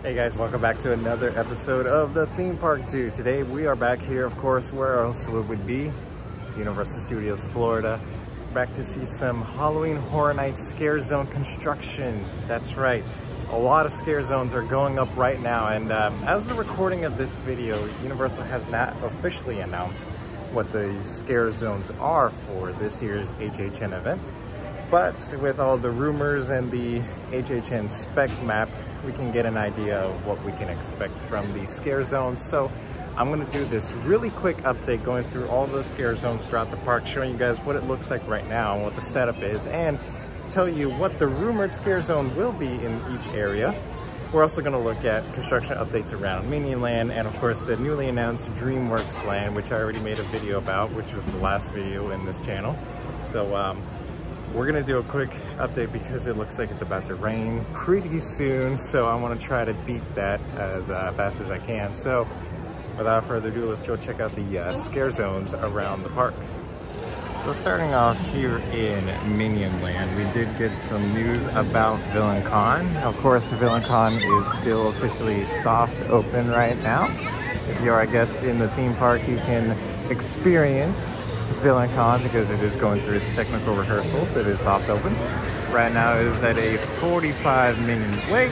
Hey guys, welcome back to another episode of the Theme Park Zoo. Today we are back here, of course, where else would we be? Universal Studios, Florida. Back to see some Halloween Horror Nights Scare Zone construction. That's right, a lot of scare zones are going up right now, and as the recording of this video, Universal has not officially announced what the scare zones are for this year's HHN event. But with all the rumors and the HHN spec map, we can get an idea of what we can expect from the scare zones. So I'm gonna do this really quick update going through all the scare zones throughout the park, showing you guys what it looks like right now and what the setup is, and tell you what the rumored scare zone will be in each area. We're also gonna look at construction updates around Minion Land and of course the newly announced DreamWorks Land, which I already made a video about, which was the last video in this channel. So we're gonna do a quick update because it looks like it's about to rain pretty soon. So I wanna try to beat that as fast as I can. So without further ado, let's go check out the scare zones around the park. So starting off here in Minion Land, we did get some news about VillainCon. Of course, VillainCon is still officially soft open right now. If you're a guest in the theme park, you can experience VillainCon because it is going through its technical rehearsals. It is soft open. Right now it is at a 45-minute wait.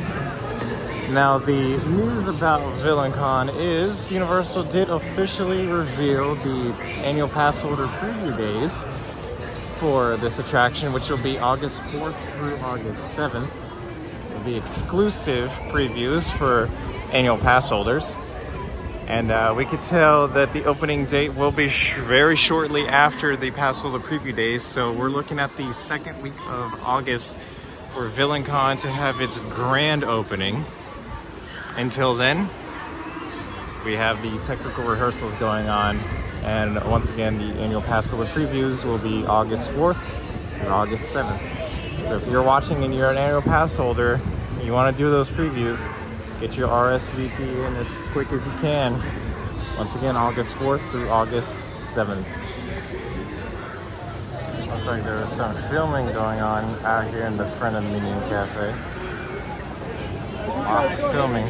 Now the news about VillainCon is Universal did officially reveal the annual pass holder preview days for this attraction, which will be August 4th through August 7th. It will be exclusive previews for annual pass holders. And we could tell that the opening date will be very shortly after the pass holder preview days. So we're looking at the second week of August for VillainCon to have its grand opening. Until then, we have the technical rehearsals going on. And once again, the annual pass holder previews will be August 4th through August 7th. So if you're watching and you're an annual pass holder, and you want to do those previews, get your RSVP in as quick as you can. Once again, August 4th through August 7th. Looks like there was some filming going on out here in the front of Minion Cafe. Lots of filming.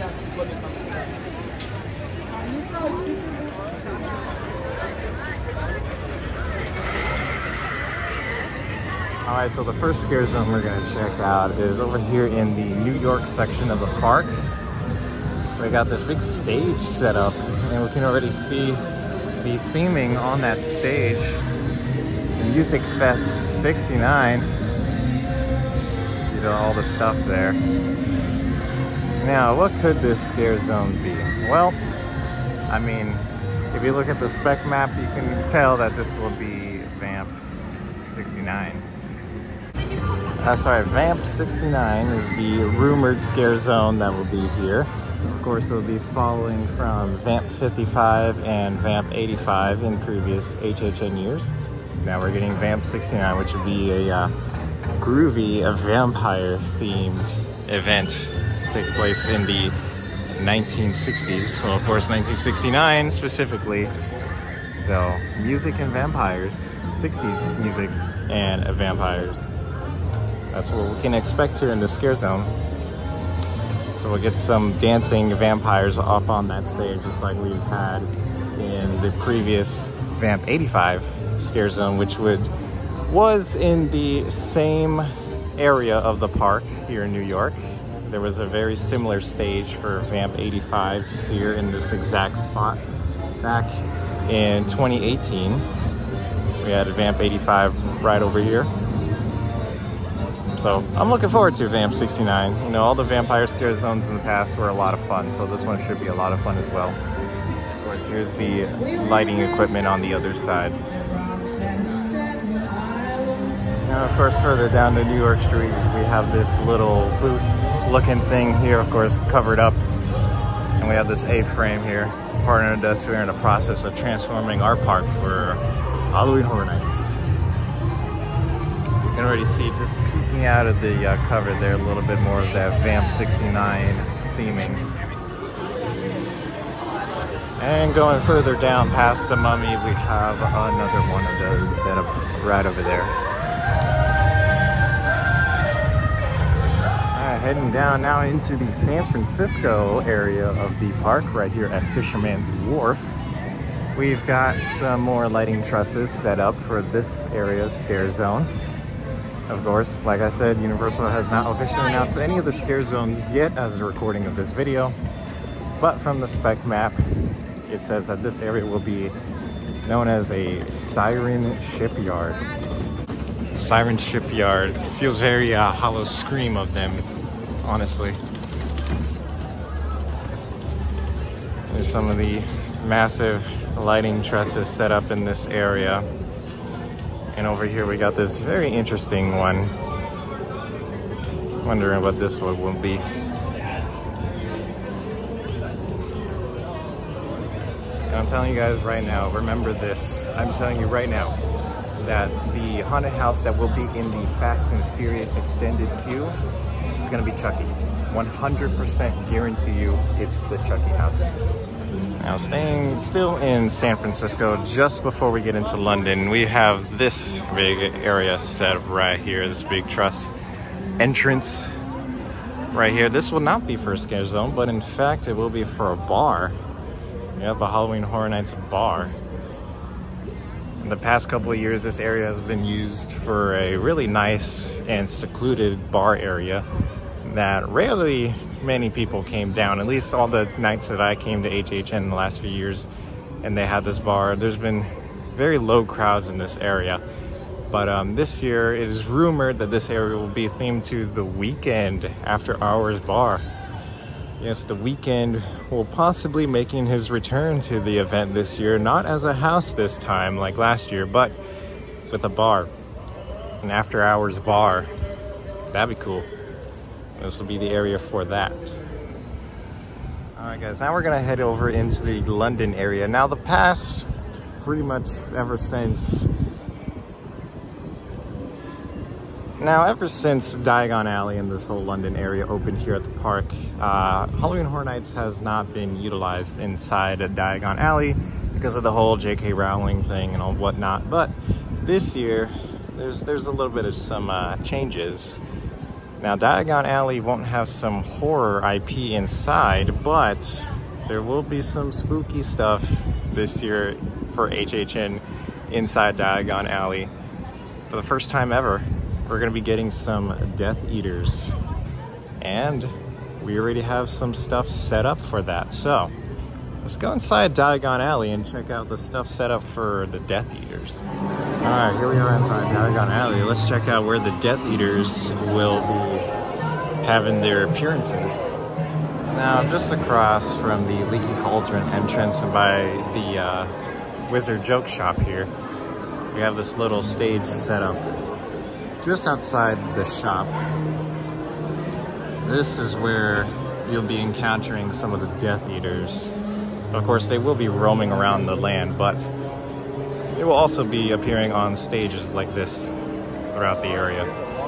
Alright, so the first scare zone we're going to check out is over here in the New York section of the park. We got this big stage set up, and we can already see the theming on that stage. Music Fest 69. See all the stuff there. Now, what could this scare zone be? Well, I mean, if you look at the spec map, you can tell that this will be Vamp 69. That's right, Vamp 69 is the rumored scare zone that will be here. Of course, it will be following from Vamp 55 and Vamp 85 in previous HHN years. Now we're getting Vamp 69, which would be a groovy, vampire-themed event take place in the 1960s. Well, of course, 1969 specifically. So, music and vampires, 60s music and vampires. That's what we can expect here in the scare zone. So we'll get some dancing vampires up on that stage, just like we've had in the previous Vamp 85 scare zone, which was in the same area of the park here in New York. There was a very similar stage for Vamp 85 here in this exact spot. Back in 2018, we had Vamp 85 right over here. So I'm looking forward to Vamp 69. You know, all the vampire scare zones in the past were a lot of fun, so this one should be a lot of fun as well. Of course, here's the lighting equipment on the other side. Now, of course, further down the New York Street, we have this little booth-looking thing here, of course, covered up. And we have this A-frame here. Partnered with us, we're in the process of transforming our park for Halloween Horror Nights. You can already see just peeking out of the cover there a little bit more of that Vamp 69 theming. And going further down past the Mummy, we have another one of those set up right over there. Heading down now into the San Francisco area of the park, right here at Fisherman's Wharf. We've got some more lighting trusses set up for this area's scare zone. Of course, like I said, Universal has not officially announced any of the scare zones yet as a recording of this video. But from the spec map, it says that this area will be known as a Siren Shipyard. Siren Shipyard. Feels very Hollow Scream of them, honestly. There's some of the massive lighting trusses set up in this area. And over here we got this very interesting one. Wondering what this one will be. And I'm telling you guys right now, remember this. I'm telling you right now that the haunted house that will be in the Fast and Furious extended queue is gonna be Chucky. 100% guarantee you it's the Chucky house. Now, staying still in San Francisco, just before we get into London, we have this big area set up right here, this big truss entrance right here. This will not be for a scare zone, but in fact, it will be for a bar. We have a Halloween Horror Nights bar. In the past couple of years, this area has been used for a really nice and secluded bar area that rarely many people came down, at least all the nights that I came to HHN in the last few years and they had this bar. There's been very low crowds in this area, but this year it is rumored that this area will be themed to the Weekend After Hours bar. Yes, the Weekend will possibly making his return to the event this year, not as a house this time like last year, but with a bar, an after hours bar. That'd be cool. This will be the area for that. All right, guys, now we're gonna head over into the London area. Now, the past pretty much ever since Diagon Alley and this whole London area opened here at the park, Halloween Horror Nights has not been utilized inside a Diagon Alley because of the whole J.K. Rowling thing and all whatnot. But this year, there's a little bit of some changes. Now, Diagon Alley won't have some horror IP inside, but there will be some spooky stuff this year for HHN inside Diagon Alley. For the first time ever, we're going to be getting some Death Eaters. And we already have some stuff set up for that. So, let's go inside Diagon Alley and check out the stuff set up for the Death Eaters. Alright, here we are inside Diagon Alley. Let's check out where the Death Eaters will be having their appearances. Now, just across from the Leaky Cauldron entrance and by the Wizard Joke Shop here, we have this little stage set up just outside the shop. This is where you'll be encountering some of the Death Eaters. Of course, they will be roaming around the land, but they will also be appearing on stages like this throughout the area.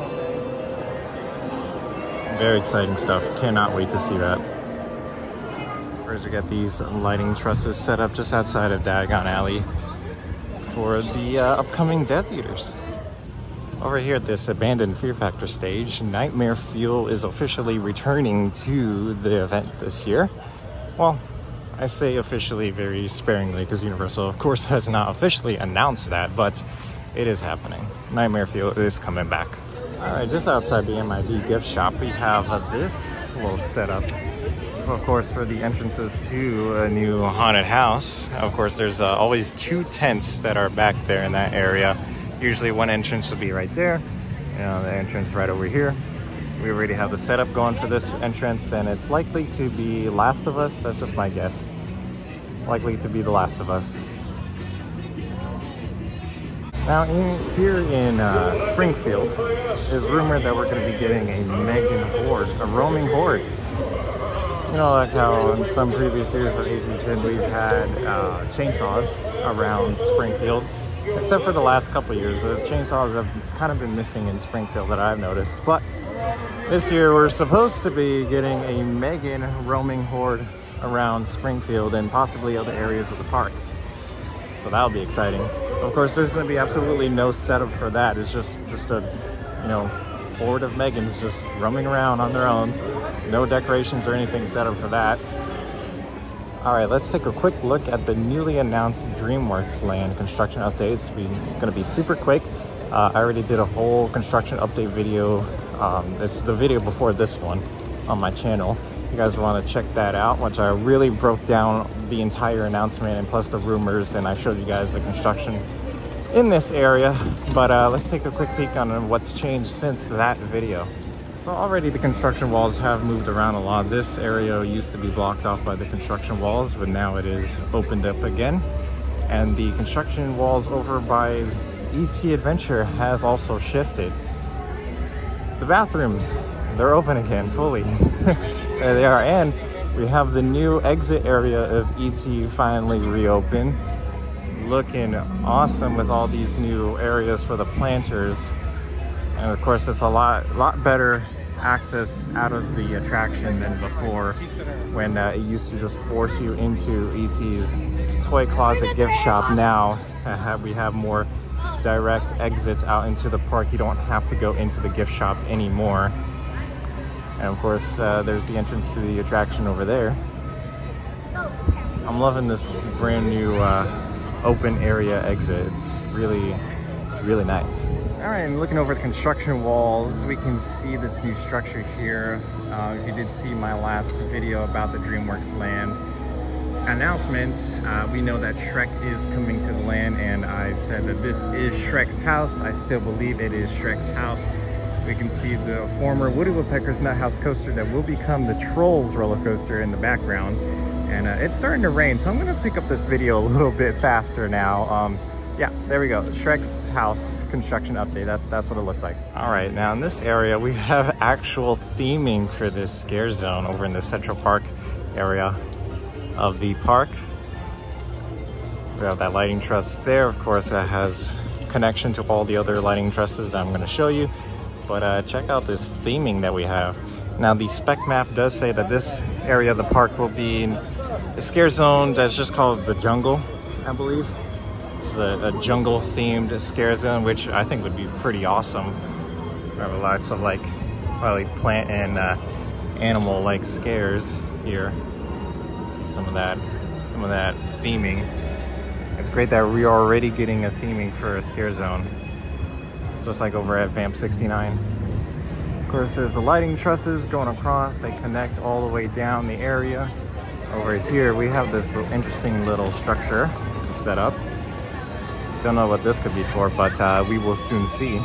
Very exciting stuff. Cannot wait to see that. First, we got these lighting trusses set up just outside of Diagon Alley for the upcoming Death Eaters. Over here at this abandoned Fear Factor stage, Nightmare Fuel is officially returning to the event this year. Well, I say officially very sparingly because Universal, of course, has not officially announced that, but it is happening. Nightmare Fuel is coming back. All right, just outside the MID gift shop, we have this little setup, of course, for the entrances to a new haunted house. Of course, there's always two tents that are back there in that area. Usually one entrance will be right there, you know, the entrance right over here. We already have the setup going for this entrance, and it's likely to be Last of Us. That's just my guess. Likely to be The Last of Us. Now, here in Springfield, it's rumored that we're going to be getting a Megan horde, a roaming horde. You know, like how in some previous years of HHN we've had chainsaws around Springfield. Except for the last couple of years, the chainsaws have kind of been missing in Springfield that I've noticed. But this year we're supposed to be getting a Megan roaming horde around Springfield and possibly other areas of the park. So that'll be exciting. Of course, there's going to be absolutely no setup for that. It's just a, you know, horde of Megans just roaming around on their own. No decorations or anything set up for that. All right, let's take a quick look at the newly announced DreamWorks land construction updates. It's going to be super quick. I already did a whole construction update video. It's the video before this one on my channel. If you guys want to check that out, which I really broke down the entire announcement and plus the rumors, and I showed you guys the construction in this area. But let's take a quick peek on what's changed since that video. So already the construction walls have moved around a lot. This area used to be blocked off by the construction walls, but now it is opened up again. And the construction walls over by ET Adventure has also shifted. The bathrooms, they're open again fully. There they are. And we have the new exit area of ET finally reopened. Looking awesome with all these new areas for the planters. And of course, it's a lot better access out of the attraction than before, when it used to just force you into ET's toy closet gift shop. Now we have more direct exits out into the park. You don't have to go into the gift shop anymore. And of course, there's the entrance to the attraction over there. I'm loving this brand new open area exit. It's really nice. All right, and looking over the construction walls, we can see this new structure here. If you did see my last video about the DreamWorks land announcement, we know that Shrek is coming to the land, and I've said that this is Shrek's house. I still believe it is Shrek's house. We can see the former Woody Woodpecker's Nut House coaster that will become the Trolls roller coaster in the background. And it's starting to rain, so I'm gonna pick up this video a little bit faster now. Yeah, there we go. Shrek's house construction update. That's what it looks like. All right, now in this area, we have actual theming for this scare zone over in the Central Park area of the park. We have that lighting truss there. Of course, that has connection to all the other lighting trusses that I'm going to show you. But check out this theming that we have. Now, the spec map does say that this area of the park will be in a scare zone that's just called the Jungle, I believe. A jungle themed scare zone, which I think would be pretty awesome. We have lots of probably plant and animal like scares here. See some of that theming. It's great that we are already getting a theming for a scare zone, just like over at Vamp 69. Of course, there's the lighting trusses going across. They connect all the way down the area. Over here we have this interesting little structure set up. Don't know what this could be for, but we will soon see.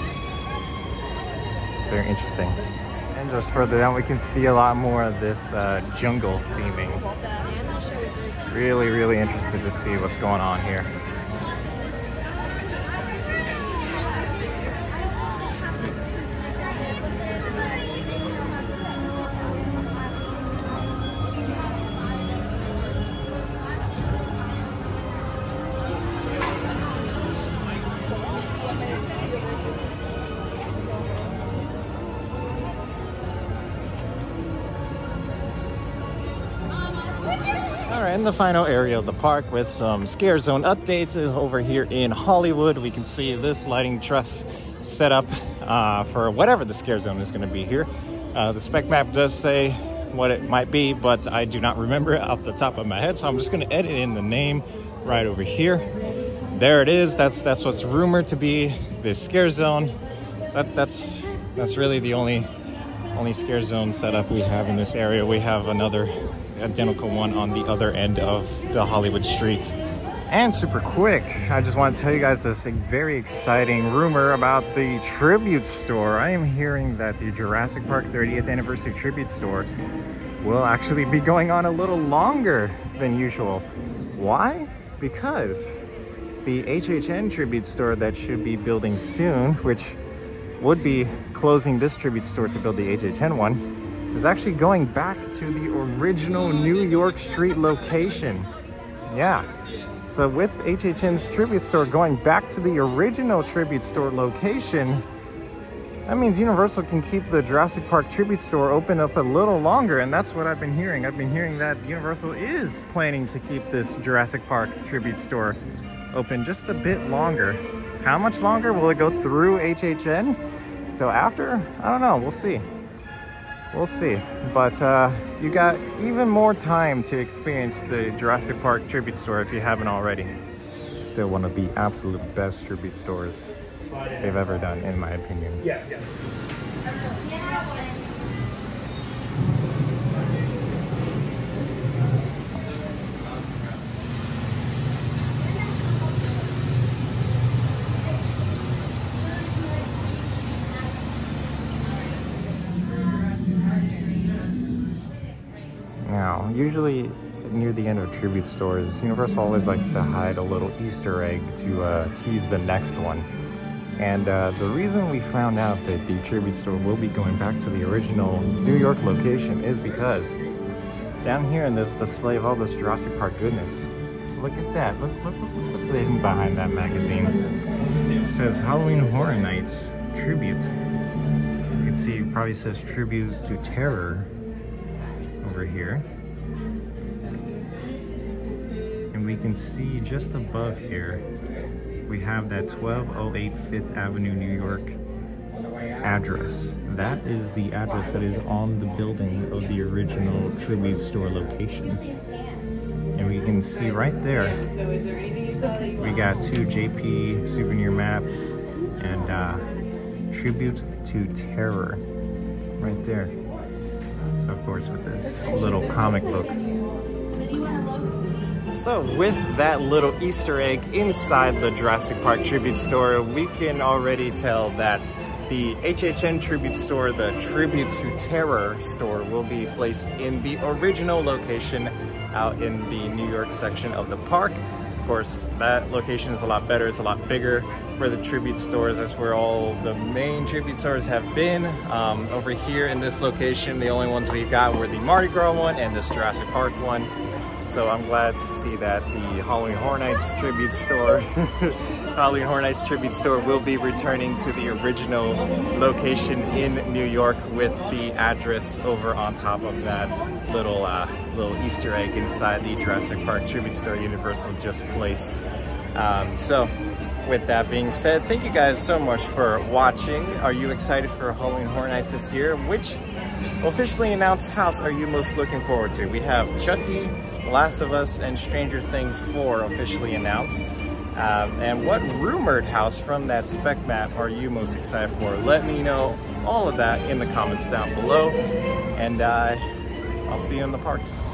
Very interesting. And just further down, we can see a lot more of this jungle theming. Really interested to see what's going on here. All right, and the final area of the park with some scare zone updates is over here in Hollywood. We can see this lighting truss set up for whatever the scare zone is going to be here. The spec map does say what it might be, but I do not remember it off the top of my head, so I'm just going to edit in the name right over here. There it is. That's what's rumored to be the scare zone. That's really the only scare zone setup we have in this area. We have another identical one on the other end of the Hollywood street. And super quick, I just want to tell you guys this very exciting rumor about the tribute store. I am hearing that the Jurassic Park 30th anniversary tribute store will actually be going on a little longer than usual. Why? Because the HHN tribute store that should be building soon, which would be closing this tribute store to build the HHN one, is actually going back to the original New York Street location. Yeah, so with HHN's tribute store going back to the original tribute store location, that means Universal can keep the Jurassic Park tribute store open up a little longer, and that's what I've been hearing. I've been hearing that Universal is planning to keep this Jurassic Park tribute store open just a bit longer. How much longer? Will it go through HHN? So after, I don't know, we'll see. We'll see. But you got even more time to experience the Jurassic Park tribute store if you haven't already. Still one of the absolute best tribute stores they've ever done, in my opinion. Yeah. Now, usually near the end of tribute stores, Universal always likes to hide a little Easter egg to tease the next one. And the reason we found out that the tribute store will be going back to the original New York location is because down here in this display of all this Jurassic Park goodness, look at that. Look what's hidden behind that magazine. It says Halloween Horror Nights Tribute. You can see it probably says Tribute to Terror over here. And we can see just above here, we have that 1208 5th Avenue, New York address. That is the address that is on the building of the original tribute store location. And we can see right there, we got 2 JP souvenir map and Tribute to Terror right there. Of course, with this little comic book. So with that little Easter egg inside the Jurassic Park tribute store, we can already tell that the HHN tribute store, the Tribute to Terror store, will be placed in the original location out in the New York section of the park. Of course, that location is a lot better. It's a lot bigger for the tribute stores. That's where all the main tribute stores have been. Over here in this location, the only ones we've got were the Mardi Gras one and this Jurassic Park one. So I'm glad to see that the Halloween Horror Nights tribute store, Halloween Horror Nights tribute store will be returning to the original location in New York with the address over on top of that little Easter egg inside the Jurassic Park tribute store Universal just placed. So with that being said, thank you guys so much for watching. Are you excited for Halloween Horror Nights this year? Which officially announced house are you most looking forward to? We have Chucky, Last of Us, and Stranger Things 4 officially announced. And what rumored house from that spec map are you most excited for? Let me know all of that in the comments down below. And I'll see you in the parks.